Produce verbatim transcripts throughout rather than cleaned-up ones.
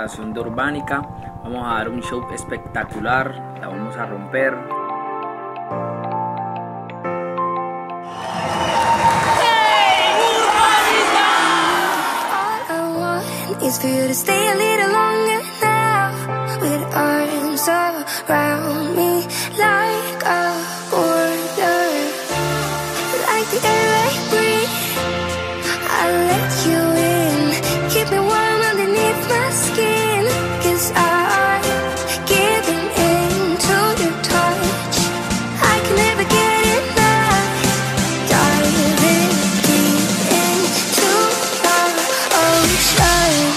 colaboración de Urbánica. Vamos a dar un show espectacular, la vamos a romper. It's for you to stay a little longer now, with arms around me like a border, like the air I breathe. I'll let you in, keep me warm underneath my skin, 'cause I'm giving in to your touch. I can never get enough, diving deep into the ocean.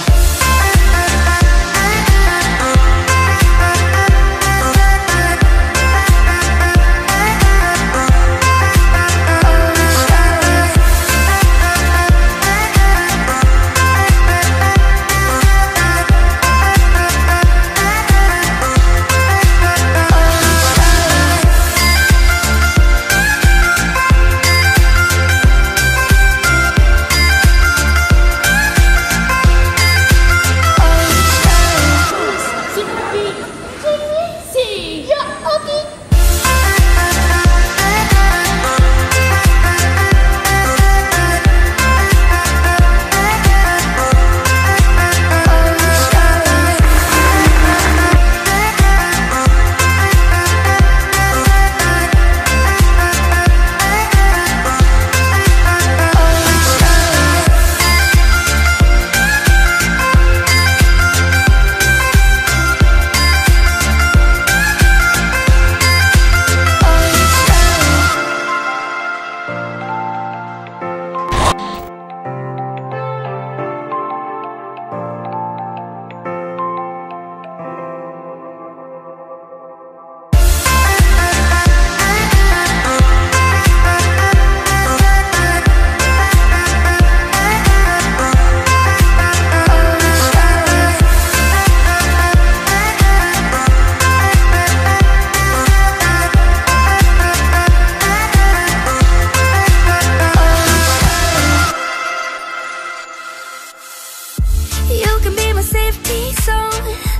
You can be my safety zone.